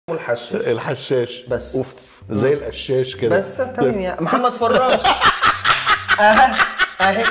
الحشاش بس اوف زي القشاش كده بس. تمام يا محمد فراج. اهي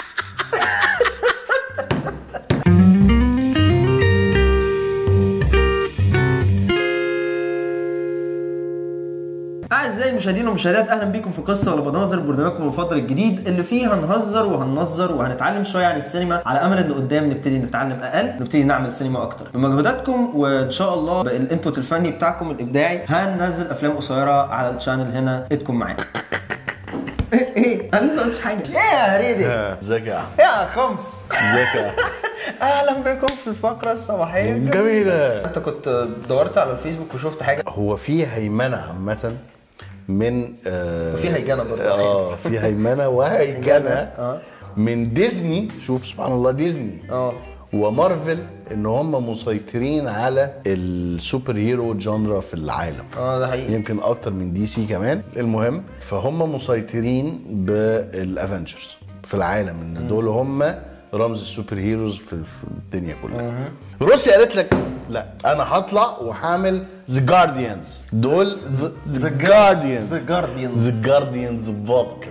أعزائي المشاهدين والمشاهدات، أهلا بيكم في قصة ولا بناظر، برنامجكم المفضل الجديد اللي فيه هنهزر وهننظر وهنتعلم شوية عن السينما، على أمل إن قدام نبتدي نتعلم أقل، نبتدي نعمل سينما أكتر بمجهوداتكم، وإن شاء الله بالإنبوت الفني بتاعكم الإبداعي هننزل أفلام قصيرة على الشانل هنا. إيدكم معانا. إيه؟ أنا لسه ما قلتش حاجة. إيه يا هريدي؟ ازيك يا أحمد؟ يا خمس. ازيك يا أحمد؟ أهلا بكم في الفقرة الصباحية جميلة. أنت كنت دورت على الفيسبوك وشفت حاجة؟ هو في هيمنة عامة من وفي هيجنة برضه. في هيمنة وهيجنة من ديزني. شوف سبحان الله، ديزني ومارفل ان هم مسيطرين على السوبر هيرو جانرا في العالم. ده حقيقي، يمكن اكتر من دي سي كمان. المهم فهم مسيطرين بالافنجرز في العالم، ان دول هم رمز السوبر هيروز في الدنيا كلها. روسيا قالت لك لا، انا هطلع وهعمل ذا جارديانز. دول ذا جارديانز ذا جارديانز فودكا.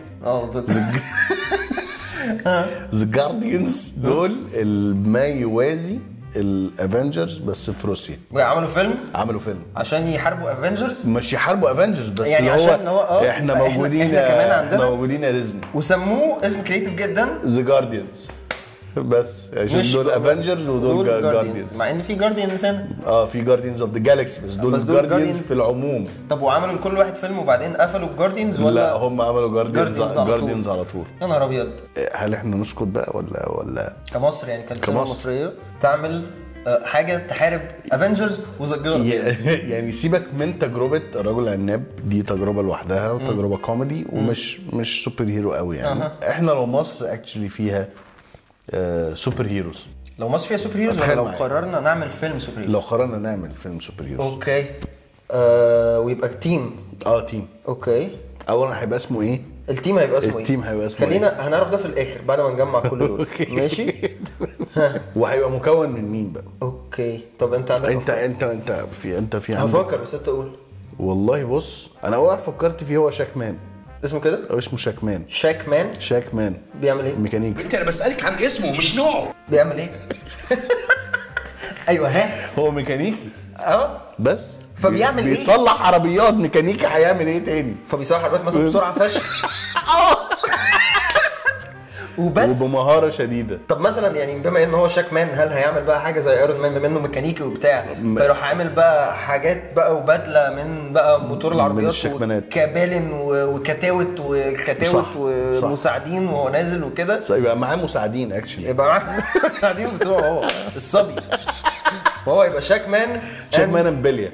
ذا جارديانز دول ما يوازي الافنجرز بس في روسيا. عملوا فيلم عشان يحاربوا افنجرز، مش يحاربوا افنجرز بس، يعني عشان هو احنا موجودين، احنا موجودين يا ديزني، وسموه اسم كريتيف جدا ذا جارديانز، بس عشان دول افنجرز ودول جارديانز، مع ان في جارديانز هنا. في جارديانز اوف ذا جالكسي، بس دول جارديانز في العموم. طب وعملوا لكل واحد فيلم وبعدين قفلوا الجارديانز ولا لا؟ هم عملوا جارديانز على طول. يا نهار ابيض. هل احنا نسكت بقى ولا كمصر يعني كسينما مصريه تعمل حاجه تحارب افنجرز وذا جارديانز؟ يعني سيبك من تجربه الرجل العناب، دي تجربه لوحدها وتجربه كوميدي ومش سوبر هيرو قوي يعني. احنا لو مصر اكشلي فيها سوبر هيروز، لو مصر فيها سوبر هيروز، ولا لو قررنا نعمل فيلم سوبر هيروز؟ لو قررنا نعمل فيلم سوبر هيروز. اوكي. ويبقى تيم. تيم. اوكي. اولا هيبقى اسمه ايه؟ التيم هيبقى اسمه ايه؟ خلينا هنعرف ده في الاخر بعد ما نجمع كل دول. ماشي. وهيبقى مكون من مين بقى؟ اوكي. طب انت عندك انت في هفكر، بس انت قول. والله بص، انا اول واحد فكرت فيه هو شاكمان. اسمه كده؟ اسمه شاكمان. شاكمان بيعمل ايه؟ ميكانيكي. انت انا بسألك عن اسمه مش نوعه. بيعمل ايه؟ ايوه هو ميكانيكي. بس فبيعمل ايه؟ بيصلح عربيات. ميكانيكي هيعمل ايه تاني؟ فبيصلح عربيات مثلا بسرعه فشخ. وبس وبمهاره شديده. طب مثلا يعني بما ان هو شاكمان، هل هيعمل بقى حاجه زي ايرون مان بما انه ميكانيكي وبتاع، فيروح عامل بقى حاجات بقى وبدله من بقى موتور العربيات وكبالن وكتاوت ومساعدين وهو نازل وكده؟ يبقى معاه مساعدين اكشلي، يبقى معاه مساعدين بتوعه هو الصبي، وهو يبقى شاكمان امبليا.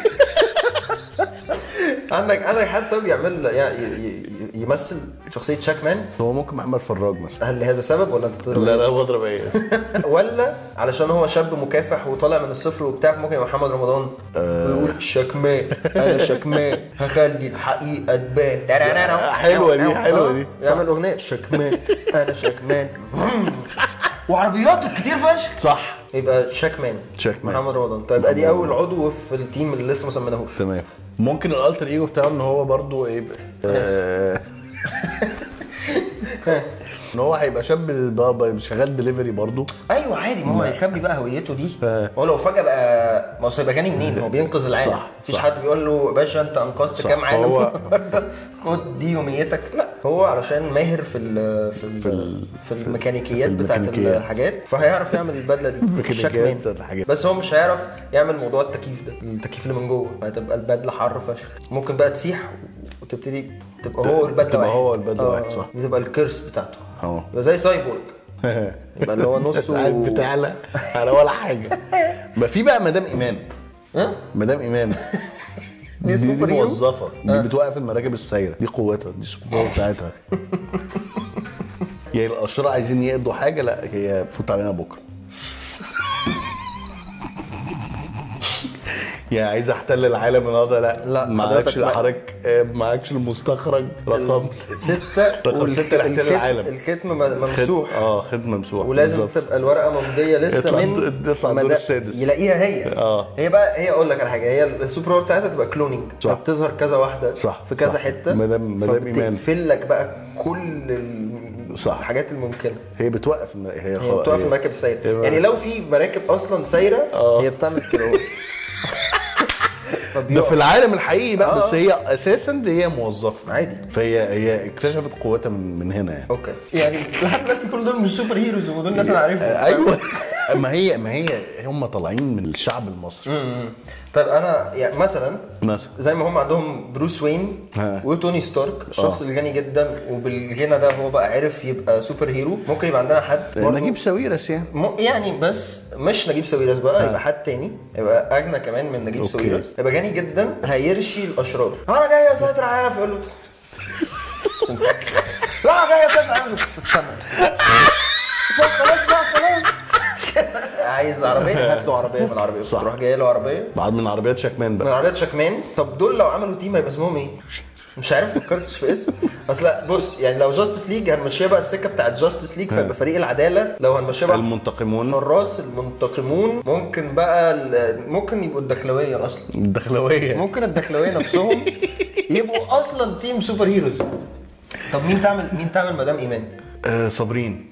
عندك حد بيعمل يعني يمثل شخصيه شاكمان؟ هو ممكن محمد فراج مثلا. هل لهذا سبب ولا انت بتضرب؟ لا بضرب ايه. ولا علشان هو شاب مكافح وطالع من الصفر وبتاع، فممكن يبقى محمد رمضان ويقول شاكمان، انا شاكمان هخلي الحقيقه تبان. حلوه دي يعمل اغنيه شاكمان انا شاكمان وعربيات كتير فشخ. صح، يبقى شاكمان محمد رمضان. طيب ادي اول عضو في التيم اللي لسه ما سميناهوش. تمام. ممكن الالتر ايجو بتاعه ان هو برضو ايه، ان هو هيبقى شاب شغال دليفري برضو. ايوه عادي، ما هو هيخبي بقى هويته دي. هو لو فجاه بقى، ما هو هيبقى غني منين؟ هو بينقذ العالم. مفيش حد بيقول له باشا انت انقذت كام عالم خد دي يوميتك. لا، هو علشان ماهر في الميكانيكيات بتاعت الحاجات، فهيعرف يعمل البدله دي شكمان. بس هو مش هيعرف يعمل موضوع التكييف ده، التكييف اللي من جوه، هتبقى البدله حر فشخ، ممكن بقى تسيح وتبتدي تبقى هو البدله واحد. صح، دي تبقى الكيرس بتاعته. يبقى زي سايبورغ. يبقى اللي هو نصه بتعلى على ولا حاجه. بقى في بقى مدام ايمان. مدام ايمان دي موظفه، دي بتوقف المراكب السايره، دي قوتها، دي السوبر بتاعتها. يعني الاشرار عايزين يقضوا حاجه، لا هي فوت علينا بكره. يعني عايز احتل العالم النهارده، لا معكش حضرتك، معكش المستخرج رقم 6 رقم 6 لاحتلال العالم. الختم ممسوح، ختم ممسوح، ولازم تبقى الورقه ممضيه لسه من يطلع الدور السادس يلاقيها هي. هي بقى هي اقول لك على حاجه، هي السوبر باور بتاعتها تبقى كلوننج، بتظهر كذا واحده في كذا حته، مدام ايمان تقفل لك بقى كل الحاجات الممكنه. هي بتوقف بتوقف المراكب السايره، يعني لو في مراكب اصلا سايره هي بتعمل كده. ده في العالم الحقيقي بقى. بس هي اساسا هي موظفه عادي، فهي اكتشفت قوتها من هنا يعني. اوكي، يعني لحد دلوقتي كل دول مش سوبر هيروز ودول ناس انا عارفهم. ايوه. ما هي هم طالعين من الشعب المصري. طيب انا يعني مثلا زي ما هم عندهم بروس وين وتوني ستارك، الشخص الغني جدا وبالغنى ده هو بقى عرف يبقى سوبر هيرو، ممكن يبقى عندنا حد نجيب ساويرس يعني بس مش نجيب ساويرس بقى، يبقى حد تاني يبقى اغنى كمان من نجيب ساويرس، يبقى غني جدا هيرشي الاشرار. انا جاي اسيطر على العالم، يقول له لا جاي اسيطر على العالم، استنى خلاص بقى خلاص. عايز عربيه، هات له عربيه من العربيه، تروح جاي له عربيه بعد من عربيات شكمان بقى، من عربيات شكمان. طب دول لو عملوا تيم هيبقى اسمهم ايه؟ مش عارف، فكرتش في اسم. بس لا بص، يعني لو جاستس ليج هنمشيها بقى السكه بتاعت جاستس ليج، فيبقى فريق العداله. لو هنمشيها بقى المنتقمون، حراس المنتقمون، ممكن بقى ممكن يبقوا الدخلويه اصلا. ممكن الدخلويه نفسهم يبقوا اصلا تيم سوبر هيروز. طب مين تعمل مدام ايمان؟ صابرين.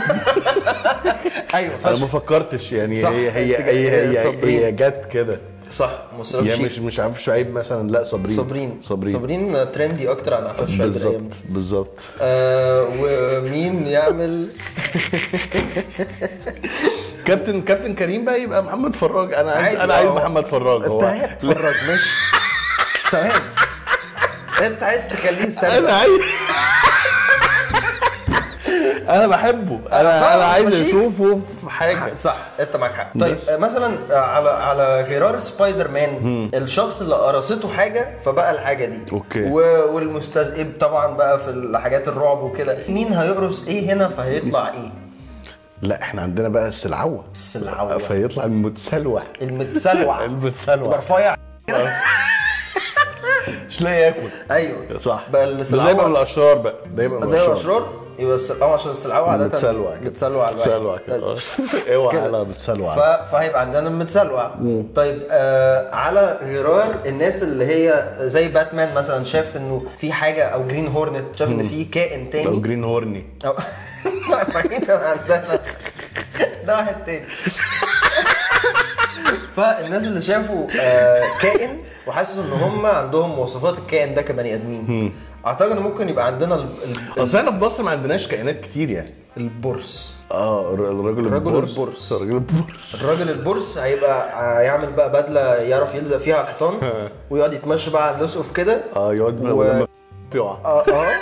ايوه انا ما فكرتش يعني. هي جت كده صح. يعني مش عارف شعيب مثلا، لا صابرين ترندي اكتر عن عفاف شعيب. بالظبط. ومين يعمل كابتن كريم بقى يبقى محمد فراج. انا عايز محمد فراج. هو فراج ماشي تمام. انت عايز تخليه يستنى. انا بحبه، انا عايز اشوفه في حاجه. صح، انت معاك حق. طيب مثلا على غرار سبايدر مان، الشخص اللي قرصته حاجه فبقى الحاجه دي. اوكي. والمستذئب طبعا بقى في الحاجات الرعب وكده، مين هيقرص ايه هنا فهيطلع ايه؟ لا احنا عندنا بقى السلعوه فيطلع المتسلوع برفيع مش لاقي ياكل. ايوه صح. زي بقى من الاشرار بقى، ده يبقى من الاشرار. يبقى عشان السلعوه عاده بتسلوع كده. اوعى على بتسلوع. فهيبقى عندنا المتسلوع. طيب على غرار الناس اللي هي زي باتمان مثلا، شاف انه في حاجه، او جرين هورنت شاف ان في كائن تاني، او جرين هورني عندنا ده واحد تاني. فالناس اللي شافوا كائن وحسوا ان هم عندهم مواصفات الكائن ده كبني ادمين، اعتقد ان ممكن يبقى عندنا اصل احنا في مصر ما عندناش كائنات كتير يعني. البرص. الراجل البرص هيبقى يعمل بقى بدله يعرف يلزق فيها على الحيطان ويقعد يتمشى بقى على الاسقف كده. يقعد لما يقع.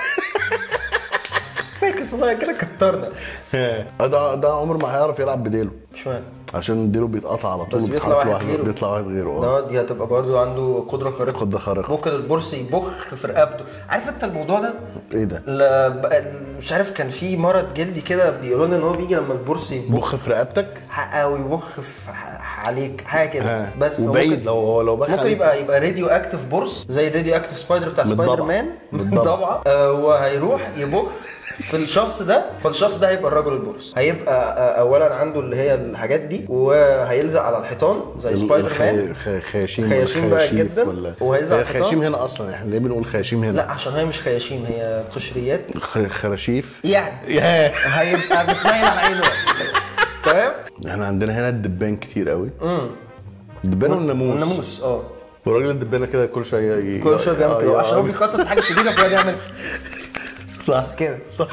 فاكس والله كده كترنا. ده عمر ما هيعرف يلعب بديله. اشمعنى؟ عشان ديله بيتقطع على طول، بيطلع واحد غيره. دي هتبقى برضه عنده قدره خارقه. ممكن البرص يبخ في رقبته. عارف انت الموضوع ده؟ ايه ده؟ مش عارف، كان في مرض جلدي كده بيقولوا لنا ان هو بيجي لما البرص يبخ في رقبتك او يبخ عليك حاجه كده. بس وبعيد لو بخ ممكن يبقى راديو اكتيف برص زي الراديو اكتيف سبايدر بتاع سبايدر مان طبعا. وهيروح يبخ في الشخص ده، فالشخص ده هيبقى الرجل البرص. هيبقى اولا عنده اللي هي الحاجات دي، وهيلزق على الحيطان زي سبايدر مان. خياشيم بقى جدا، وهيلزق على الحيطان. خياشيم هنا اصلا، احنا ليه بنقول خياشيم هنا؟ لا عشان هي مش خياشيم، هي قشريات. خراشيف يعني هيبقى بتميل على عينه. تمام. احنا عندنا هنا الدبان كتير قوي. الدبان والناموس. والراجل الدبانه كده كل شويه بيعمل كده عشان هو بيخطط حاجه شديده فهو يعمل صح كده. صح.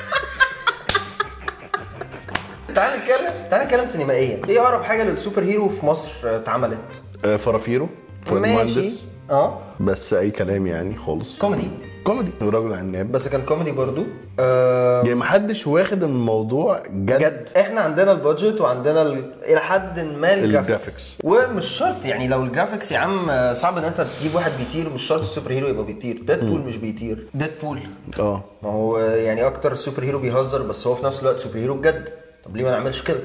تعال نتكلم سينمائيا. ايه اقرب حاجه للسوبر هيرو في مصر اتعملت؟ فرافيرو المهندس. بس اي كلام يعني خالص. كوميدي الراجل عناب، بس كان كوميدي برضو. يعني محدش واخد الموضوع جد. احنا عندنا البادجت وعندنا الى حد ما الجرافيكس، ومش شرط يعني لو الجرافيكس يا عم صعب ان انت تجيب واحد بيطير، مش شرط السوبر هيرو يبقى بيطير. ديدبول مش بيطير. ديدبول ما هو يعني اكتر سوبر هيرو بيهزر، بس هو في نفس الوقت سوبر هيرو بجد. طب ليه ما نعملش كده؟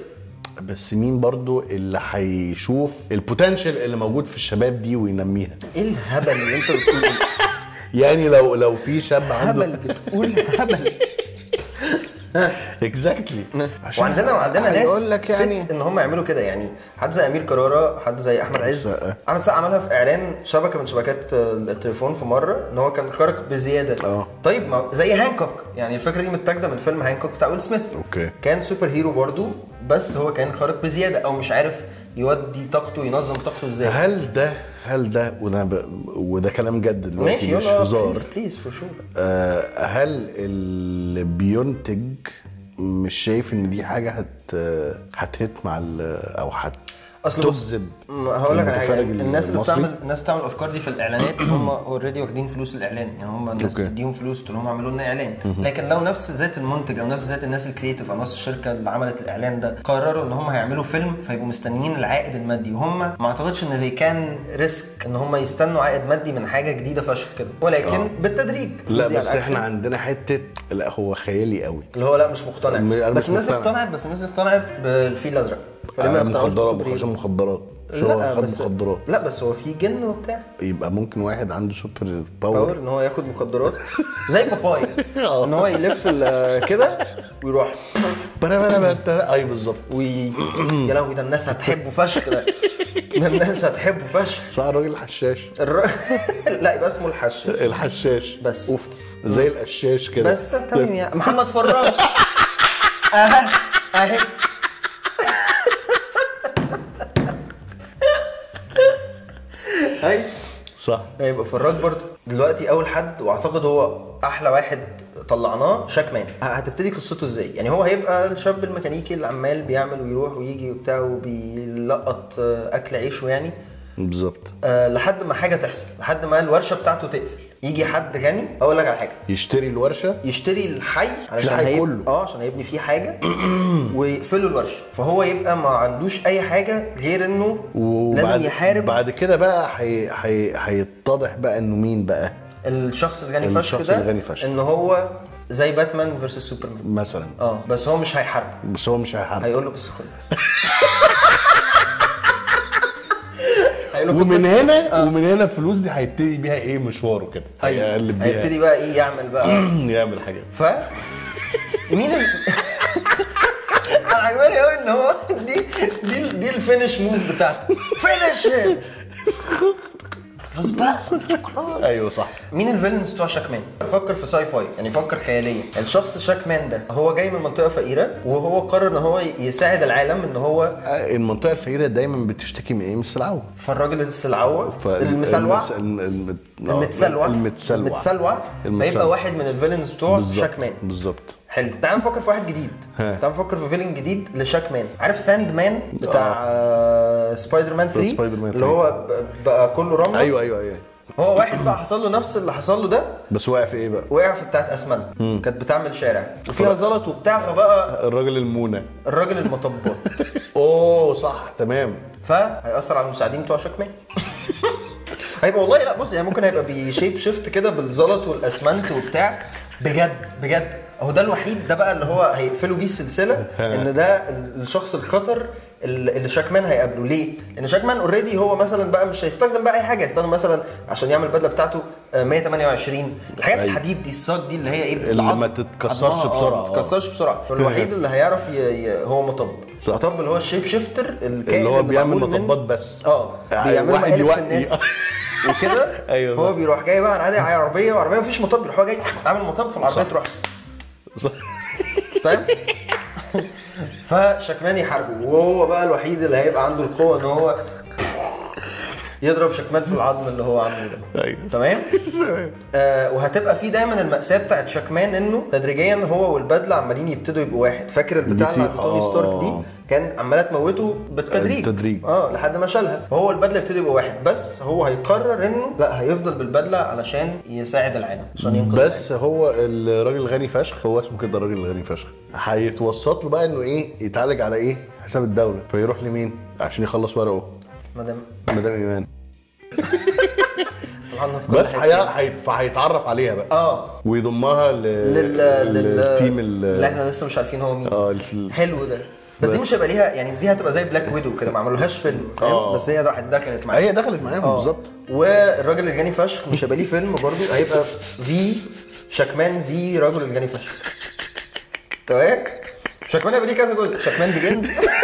بس مين برضو اللي هيشوف البوتنشال اللي موجود في الشباب دي وينميها؟ ايه الهبل اللي انت بتقوله؟ يعني لو في شاب عنده هبل بتقول هبل. اكزاكتلي. وعندنا ناس يقول لك يعني ان هم يعملوا كده، يعني حد زي امير كرارة، حد زي احمد عز. احمد السقا عملها في اعلان شبكه من شبكات التليفون في مره، ان هو كان خارق بزياده. طيب ما زي هانكوك، يعني الفكره دي متاخده من فيلم هانكوك بتاع ويل سميث. اوكي. كان سوبر هيرو برضو، بس هو كان خارق بزياده او مش عارف يودي طاقته، ينظم طاقته ازاي. هل ده وده كلام جد دلوقتي مش هزار. بليز فور شور. هل اللي بينتج مش شايف ان دي حاجه هتهت مع او تجذب؟ هقول لك على حاجه، الناس اللي بتعمل الافكار دي في الاعلانات هم اوريدي واخدين فلوس الاعلان، يعني هم الناس بتديهم فلوس تقول لهم اعملوا لنا اعلان. لكن لو نفس ذات المنتج او نفس ذات الناس الكرييتيف او نفس الشركه اللي عملت الاعلان ده قرروا ان هم هيعملوا فيلم، فيبقوا مستنيين العائد المادي، وهم ما اعتقدش ان دي كان ريسك ان هم يستنوا عائد مادي من حاجه جديده فشل كده، ولكن بالتدريج. لا بس احنا عندنا حته لا هو خيالي قوي، اللي هو لا مش مقتنع. بس الناس اقتنعت بالفيل الازرق. مخدرات مخدرات. لا بس هو في جن وبتاع. يبقى ممكن واحد عنده سوبر باور ان هو ياخد مخدرات زي باباي، ان هو يلف كده ويروح اي بالظبط. يا لهوي ده الناس هتحبه فشخ. ده الناس هتحبه فشخ. صح. الراجل الحشاش. لا يبقى اسمه الحشاش بس. اوف زي القشاش كده بس. تمام يا محمد فراج. اهي هاي صح. هيبقى فراج برضه دلوقتي اول حد، واعتقد هو احلى واحد طلعناه، شاك مان. هتبتدي قصته ازاي؟ يعني هو هيبقى الشاب الميكانيكي اللي عمال بيعمل ويروح ويجي وبتاع وبيلقط اكل عيشه يعني بالظبط. لحد ما حاجه تحصل، لحد ما الورشه بتاعته تقفل، يجي حد غني. اقول لك على حاجه، يشتري الورشه، يشتري الحي علشان كله عشان يبني فيه حاجه ويقفلوا الورشه، فهو يبقى ما عندوش اي حاجه غير انه لازم يحارب. بعد كده بقى هيتضح بقى انه مين بقى الشخص الغني فشخ ده، ان هو زي باتمان فيرسس سوبرمان مثلا. بس هو مش هيحارب. هيقول له بس خد بس. ومن هنا الفلوس دي هيبتدي بيها ايه مشواره كده، هيبتدي بقى ايه يعمل بقى يعمل حاجات. مين انا عجباني قوي ان هو دي الفينش موف بتاعته. فينش بس بقى. ايوه صح. مين الفيلنز بتوع شاك مان؟ فكر في ساي فاي، يعني فكر خياليا. الشخص شاك مان ده هو جاي من منطقه فقيره، وهو قرر ان هو يساعد العالم. ان هو المنطقه الفقيره دايما بتشتكي من ايه؟ من السلعوه. فالراجل السلعوه المسلوع المتسلوع هيبقى واحد من الفيلنز بتوع شاك مان. بالظبط. حلو. تعال نفكر في واحد جديد. تعال نفكر في فيلن جديد لشاك مان. عارف ساند مان بتاع سبايدر مان 3 اللي هو بقى كله رمل؟ ايوه. هو واحد بقى حصل له نفس اللي حصل له ده، بس وقع في ايه بقى؟ وقع في بتاعه اسمنت كانت بتعمل شارع وفيها زلط وبتاع، فبقى الراجل المونه، الراجل المطبات. صح تمام. فهيأثر على المساعدين بتوع شاك مان. هيبقى والله لا بص، يعني ممكن هيبقى بيشيب شيفت كده بالزلط والاسمنت وبتاع. بجد اهو ده الوحيد ده بقى اللي هو هيقفلوا بيه السلسله، ان ده الشخص الخطر اللي شاك مان هيقابله. ليه؟ لان شاك مان اوريدي هو مثلا بقى مش هيستخدم بقى اي حاجه، هيستخدم مثلا عشان يعمل البدله بتاعته 128 الحاجات الحديد دي، الصاج دي اللي هي ايه اللي ما تتكسرش بسرعه. ما تتكسرش بسرعه. الوحيد اللي هيعرف هو مطب اللي هو الشيب شيفتر، اللي هو بيعمل مطبات بس. بيعمل واحد يوقف وكده. ايوه. فهو بيروح جاي بقى عادي عربيه مفيش مطب، يروح جاي عامل مطب في العربيه تروح. فاهم؟ فشاكمان يحاربه، وهو بقى الوحيد اللي هيبقى عنده القوه ان هو يضرب شاكمان في العظم اللي هو عامله ده. ايوه تمام. وهتبقى في دايما المأساة بتاعت شاكمان انه تدريجيا هو والبدله عمالين يبتدوا يبقوا واحد. فاكر البتاع اللي توني ستارك دي كان عماله تموته بالتدريج لحد ما شالها، فهو البدله يبتدي يبقى واحد. بس هو هيقرر انه لا، هيفضل بالبدله علشان يساعد العالم، عشان ينقذ بس العالم. هو الراجل الغني فشخ، هو اسمه كده الراجل الغني فشخ، هيتوسط له بقى انه ايه يتعالج على ايه حساب الدوله، فيروح لمين عشان يخلص ورقه؟ مدام ايمان. بس هيتعرف عليها بقى ويضمها للتيم اللي احنا لسه مش عارفين هو مين. حلو ده. بس دي مش هيبقى ليها يعني، دي هتبقى زي بلاك ويدو كده، ما عملوهاش فيلم بس هي راحت دخلت معاهم. هي دخلت معاهم بالظبط. والراجل الغني فشخ مش هيبقى ليه فيلم برضه، هيبقى في شاكمان في راجل الغني فشخ. تمام. شاكمان هيبقى ليه كذا جزء، شاكمان بيجنز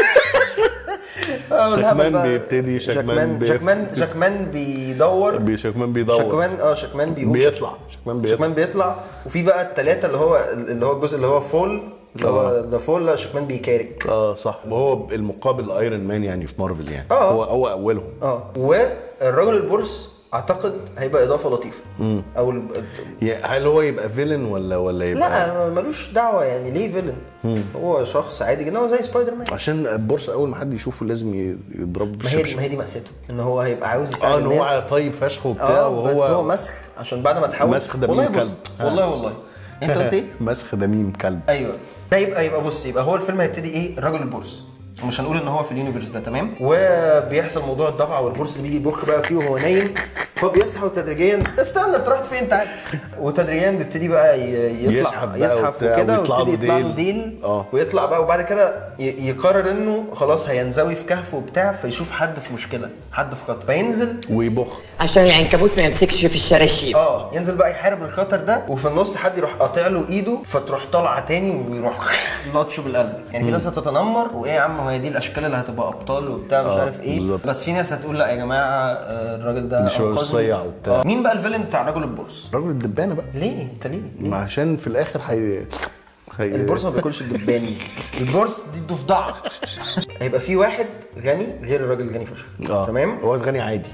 شاكمان بيبتدي، شاكمان بيدور، شاكمان بيقول بيطلع، شاكمان بيطلع. وفي بقى الثلاثه اللي هو الجزء اللي هو فول، اللي هو ذا فول، لا شاكمان بيكارك. صح، وهو المقابل ايرون مان يعني في مارفل يعني. هو اولهم. والرجل البورس اعتقد هيبقى اضافه لطيفه. او هل هو يبقى فيلن ولا يبقى؟ لا ملوش دعوه يعني، ليه فيلن؟ هو شخص عادي جدا، هو زي سبايدر مان. عشان البورس اول ما حد يشوفه لازم يضرب بالشبشب. ما هي دي مأساته، ان هو هيبقى عاوز يساعد الناس. ان هو طيب فشخ وبتاع، وهو بس هو مسخ عشان بعد ما تحول. مسخ ده ميم كلب. والله انت قلت ايه؟ مسخ ده ميم كلب. ايوه. ده يبقى بص، يبقى هو الفيلم هيبتدي ايه؟ الرجل البورس، ومش هنقول ان هو في اليونيفرس ده، تمام؟ وبيحصل موضوع الضفعه والبورس اللي بيجي يبخ بقى فيه وهو نايم، هو بيسحب تدريجيا. استنى انت رحت فين تعال؟ وتدريجيا بيبتدي بقى يزحف وكده، ويبتدي يطلع له ديل ويطلع بقى، وبعد كده يقرر انه خلاص هينزوي في كهف وبتاع، فيشوف حد في مشكله، حد في خطر، فينزل ويبخ عشان العنكبوت ما يمسكش في الشراشيب. ينزل بقى يحارب الخطر ده، وفي النص حد يروح قاطع له ايده، فتروح طالعه تاني ويروح لطشه بالقلم. يعني في ناس هتتنمر، وايه يا عم هي دي الاشكال اللي هتبقى ابطال وبتاع مش عارف ايه بالزبط. بس في ناس هتقول لا يا جماعه الراجل ده مش صيع وبتاع. مين بقى الفيلن بتاع رجل البورس؟ رجل الدبانه بقى. ليه انت ليه؟ عشان في الاخر البورس ما بياكلش الدباني. البورس دي الضفدعه. هيبقى في واحد غني غير الراجل الغني فشخ. تمام. هو غني عادي.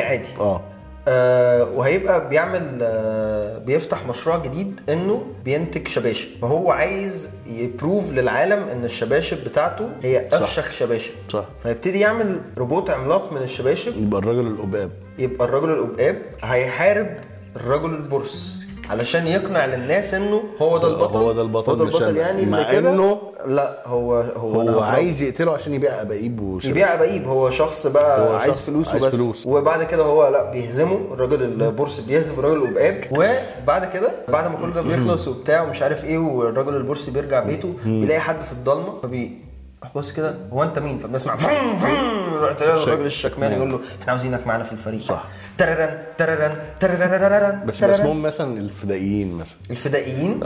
وهيبقى بيعمل بيفتح مشروع جديد انه بينتج شباشب، فهو عايز يبروف للعالم ان الشباشب بتاعته هي افشخ شباشب. صح. فيبتدي يعمل روبوت عملاق من الشباشب، يبقى الرجل الأباب هيحارب الرجل البورس علشان يقنع للناس انه هو ده البطل يعني مع انه لا هو عايز يقتله عشان يبيع ابايب هو شخص بقى عايز فلوس وبس. وبعد كده هو لا بيهزمه الراجل البورس، بيهزم الراجل الاباب. وبعد كده بعد ما كل ده بيخلص وبتاع ومش عارف ايه، والراجل البورس بيرجع بيته بيلاقي حد في الضلمه، بص كده هو انت مين؟ فبنسمع رحت الراجل الشكمان يقول له احنا عاوزينك معانا في الفريق. صح. تررن تررن تررن. بس اسمهم مثلا الفدائيين مثلا. الفدائيين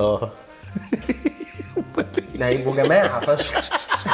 ده هيبقوا جماعه فشخ.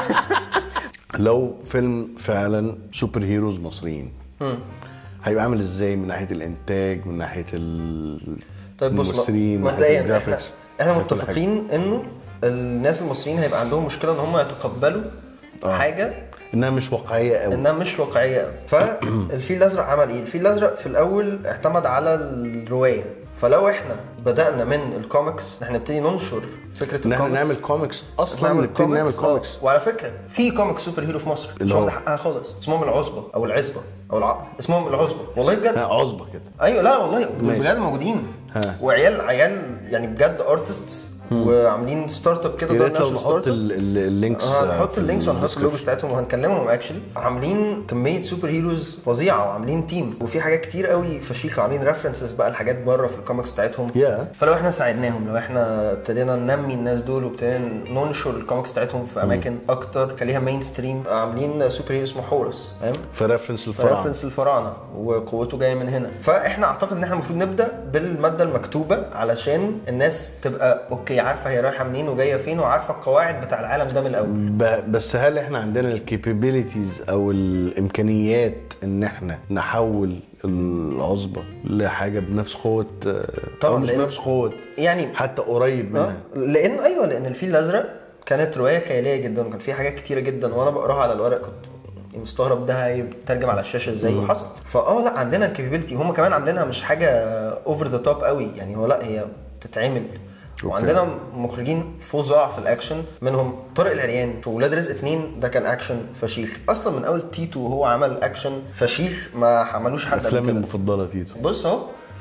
لو فيلم فعلا سوبر هيروز مصريين هيبقى عامل ازاي من ناحيه الانتاج، من ناحيه الممثلين، من ناحيه الجرافيكس؟ احنا متفقين انه الناس المصريين هيبقى عندهم مشكله ان هم يتقبلوا حاجه انها مش واقعيه قوي. فالفيل الازرق عمل ايه؟ الفيل الازرق في الاول اعتمد على الروايه، فلو احنا بدأنا من الكوميكس احنا نبتدي ننشر فكره الكوميكس، احنا نعمل كوميكس اصلا، نبتدي نعمل كوميكس. وعلى فكره في كوميكس سوبر هيرو في مصر مش واخد حقها خالص، اسمهم العصبه او العزبه او اسمهم العصبه. والله بجد عصبه كده. ايوه لا والله بجد موجودين. وعيال يعني بجد ارتستس وعاملين ستارت اب كده. يا ريت لو نحط اللينكس، هنحط اللينكس وهنحط اللوجوز بتاعتهم وهنكلمهم. اكشلي عاملين كميه سوبر هيروز فظيعه، وعاملين تيم، وفي حاجات كتير قوي فشيخه، عاملين ريفرنسز بقى لحاجات بره في الكوميكس بتاعتهم. فلو احنا ساعدناهم، لو احنا ابتدينا ننمي الناس دول وابتدينا ننشر الكوميكس بتاعتهم في اماكن اكتر، خليها مين ستريم. عاملين سوبر هيرو اسمه حورس، فاهم؟ في ريفرنس الفراعنه وقوته جايه من هنا. فاحنا اعتقد ان احنا المفروض نبدا بالماده المكتوبه علشان الناس تبقى اوكي، عارفه هي رايحه منين وجايه فين، وعارفه القواعد بتاع العالم ده من الاول. بس هل احنا عندنا الكابابيلتيز او الامكانيات ان احنا نحول العصبه لحاجه بنفس قوه، او مش بنفس قوه يعني، حتى قريب منها؟ لان الفيل الازرق كانت روايه خياليه جدا، وكان فيها حاجات كتيره جدا، وانا بقراها على الورق كنت مستغرب ده هيترجم على الشاشه ازاي، وحصل. لا عندنا الكابابيلتي، هم كمان عاملينها مش حاجه اوفر ذا توب قوي يعني، هو لا هي بتتعمل. وعندنا مخرجين فظاع في الاكشن، منهم طارق العريان في ولاد رزق 2، ده كان اكشن فشيخ اصلا من اول تيتو، وهو عمل اكشن فشيخ ما عملوش حد. افلامي المفضله تيتو. بص اهو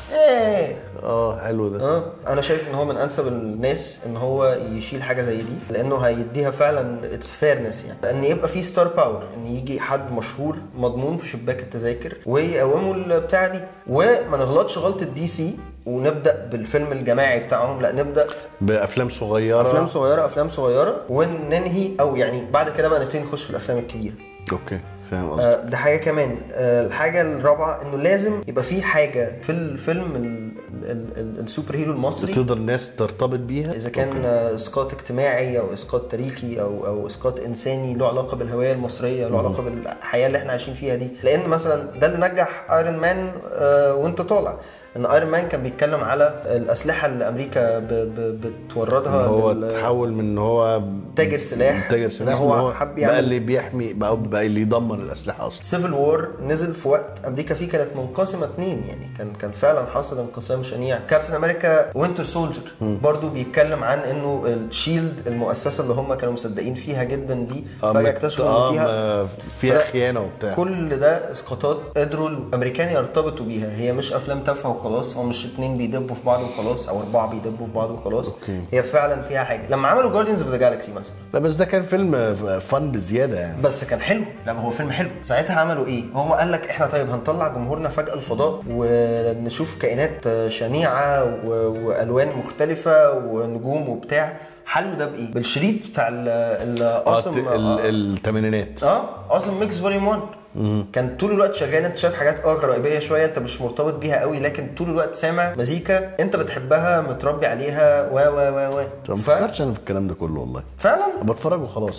حلو ده. انا شايف ان هو من انسب الناس ان هو يشيل حاجه زي دي، لانه هيديها فعلا اتس فيرنس يعني، لان يبقى في ستار باور، ان يجي حد مشهور مضمون في شباك التذاكر ويقوموا البتاع دي، وما نغلطش غلطه دي سي ونبدا بالفيلم الجماعي بتاعهم، لا نبدا بافلام صغيره افلام صغيره وننهي، او يعني بعد كده بقى نبتدي نخش في الافلام الكبيره. اوكي فاهم قصدك. ده حاجه كمان. الحاجه الرابعه انه لازم يبقى في حاجه في الفيلم السوبر هيرو المصري تقدر الناس ترتبط بيها، اذا كان اسقاط اجتماعي او اسقاط تاريخي او اسقاط انساني له علاقه بالهويه المصريه، له علاقه بالحياه اللي احنا عايشين فيها دي. لان مثلا ده اللي نجح ايرون مان وانت طالع، ان ايرون مان كان بيتكلم على الاسلحه اللي امريكا بتوردها، هو تحول من ان هو تاجر سلاح هو حب بقى اللي بيحمي بقى اللي يدمر الاسلحه اصلا. سيفل وور نزل في وقت امريكا فيه كانت منقسمه اتنين، يعني كان فعلا حصل انقسام شنيع. كابتن امريكا وينتر سولجر برضو بيتكلم عن انه الشيلد، المؤسسه اللي هم كانوا مصدقين فيها جدا دي، فجاه اكتشفوا ان فيها خيانه وبتاع. كل ده اسقاطات قدروا الامريكان يرتبطوا بيها. هي مش افلام تافهه وخلاص، هو مش 2 بيدبوا في بعض وخلاص او 4 بيدبوا في بعض وخلاص. هي فعلا فيها حاجه. لما عملوا جاردينز اوف ذا جالاكسي مثلا، لا بس ده كان فيلم فن بزياده يعني، بس كان حلو. لا هو فيلم حلو. ساعتها عملوا ايه؟ هو قال لك احنا طيب هنطلع جمهورنا فجاه الفضاء ونشوف كائنات شنيعه والوان مختلفه ونجوم وبتاع. حلو ده بايه؟ بالشريط بتاع الاوسم الثمانينات، اوسم ميكس فوليوم 1. كان طول الوقت شغال، انت شايف حاجات غريبيه شويه انت مش مرتبط بيها قوي، لكن طول الوقت سامع مزيكا انت بتحبها متربي عليها ما فكرتش انا في الكلام ده كله والله، فعلا بتفرج وخلاص.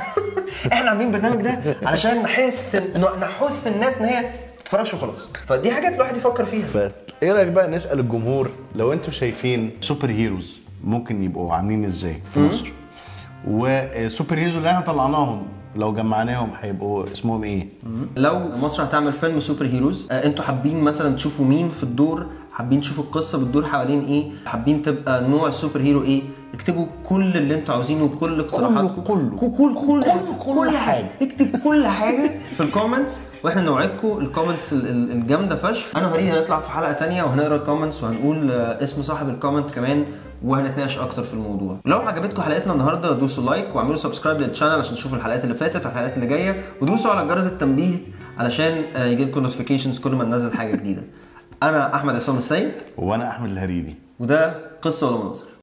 احنا عاملين برنامج ده علشان نحث الناس ان هي تتفرجش وخلاص، فدي حاجات الواحد يفكر فيها. ايه رايك بقى نسال الجمهور، لو انتوا شايفين سوبر هيروز ممكن يبقوا عاملين ازاي في مصر، والسوبر هيروز اللي احنا طلعناهم لو جمعناهم هيبقوا اسمهم ايه؟ لو مصر هتعمل فيلم سوبر هيروز، انتوا حابين مثلا تشوفوا مين في الدور؟ حابين تشوفوا القصه بتدور حوالين ايه؟ حابين تبقى نوع السوبر هيرو ايه؟ اكتبوا كل اللي انتوا عاوزينه وكل اقتراحاتكم، كل حاجه. اكتب كل حاجه في الكومنتس، واحنا نوعدكم الكومنتس الجامده فشخ. انا وهريد هنطلع في حلقه تانية وهنقرا الكومنتس وهنقول اسم صاحب الكومنت كمان، وهنتناقش اكتر في الموضوع. لو عجبتكم حلقتنا النهارده دوسوا لايك واعملوا سبسكرايب للشانل عشان تشوفوا الحلقات اللي فاتت والحلقات اللي جايه، ودوسوا على جرس التنبيه علشان يجيلكم نوتيفيكيشنز كل ما ننزل حاجه جديده. انا احمد عصام السيد، وانا احمد الهريدي، وده قصه ولا مناظر.